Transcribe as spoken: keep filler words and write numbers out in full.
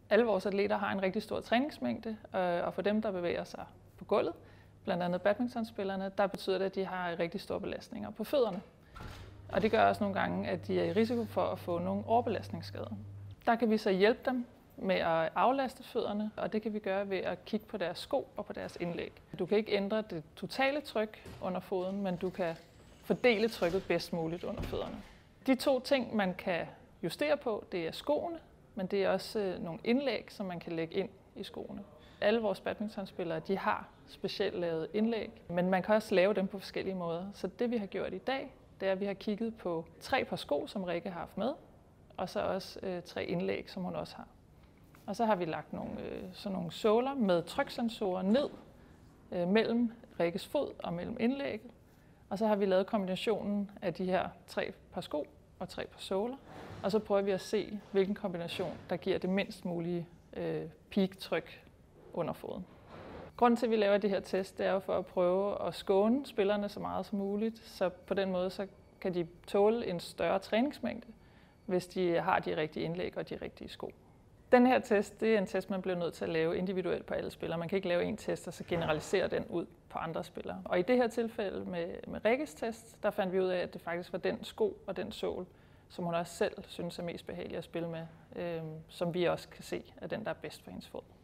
Alle vores atleter har en rigtig stor træningsmængde, og for dem, der bevæger sig på gulvet, blandt andet badmintonspillerne, der betyder det, at de har rigtig store belastninger på fødderne. Og det gør også nogle gange, at de er i risiko for at få nogle overbelastningsskader. Der kan vi så hjælpe dem med at aflaste fødderne, og det kan vi gøre ved at kigge på deres sko og på deres indlæg. Du kan ikke ændre det totale tryk under foden, men du kan fordele trykket bedst muligt under fødderne. De to ting, man kan justere på, det er skoene, men det er også nogle indlæg, som man kan lægge ind i skoene. Alle vores badmintonspillere, de har specielt lavet indlæg, men man kan også lave dem på forskellige måder. Så det vi har gjort i dag, det er, at vi har kigget på tre par sko, som Rikke har haft med, og så også øh, tre indlæg, som hun også har. Og så har vi lagt nogle, øh, sådan nogle såler med tryksensorer ned øh, mellem Rikkes fod og mellem indlægget. Og så har vi lavet kombinationen af de her tre par sko og tre par såler. Og så prøver vi at se, hvilken kombination, der giver det mindst mulige øh, peak-tryk under foden. Grunden til, at vi laver det her test, det er jo for at prøve at skåne spillerne så meget som muligt. Så på den måde så kan de tåle en større træningsmængde, hvis de har de rigtige indlæg og de rigtige sko. Den her test, det er en test, man bliver nødt til at lave individuelt på alle spillere. Man kan ikke lave en test og så generalisere den ud på andre spillere. Og i det her tilfælde med, med Rikkes test, der fandt vi ud af, at det faktisk var den sko og den sål, som hun også selv synes er mest behagelig at spille med, øh, som vi også kan se er den, der er bedst for hendes fod.